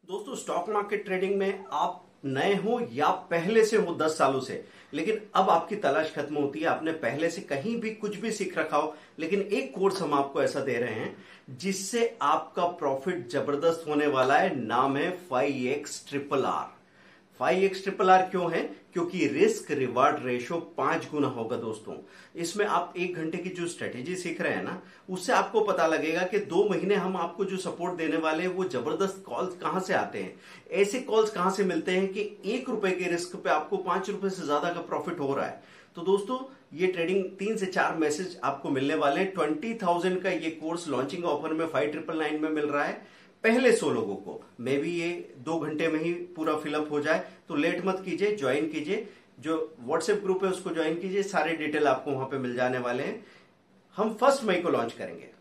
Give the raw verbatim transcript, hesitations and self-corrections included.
दोस्तों, stock market trading में आप नए हो या पहले से हो दस सालों से, लेकिन अब आपकी तलाश खत्म होती है। आपने पहले से कहीं भी कुछ भी सीख रखा हो, लेकिन एक कोर्स हम आपको ऐसा दे रहे हैं जिससे आपका प्रॉफिट जबरदस्त होने वाला है। नाम है five X triple R. Five X triple R क्यों है? क्योंकि रिस्क रिवार्ड रेशो पांच गुना होगा। दोस्तों, इसमें आप एक घंटे की जो स्ट्रेटेजी सीख रहे हैं ना, उससे आपको पता लगेगा कि दो महीने हम आपको जो सपोर्ट देने वाले हैं वो जबरदस्त कॉल्स कहां से आते हैं, ऐसे कॉल्स कहां से मिलते हैं कि एक रुपए के रिस्क पे आपको पांच रुपए से ज्यादा का प्रॉफिट हो रहा है। तो दोस्तों, ये ट्रेडिंग तीन से चार मैसेज आपको मिलने वाले हैं। ट्वेंटी थाउजेंड का ये कोर्स लॉन्चिंग ऑफर में फाइव ट्रिपल नाइन में मिल रहा है पहले सौ लोगों को। मे बी ये दो घंटे में ही पूरा फिलअप हो जाए, तो लेट मत कीजिए, ज्वाइन कीजिए। जो व्हाट्सएप ग्रुप है उसको ज्वाइन कीजिए, सारे डिटेल आपको वहां पे मिल जाने वाले हैं। हम फर्स्ट मई को लॉन्च करेंगे।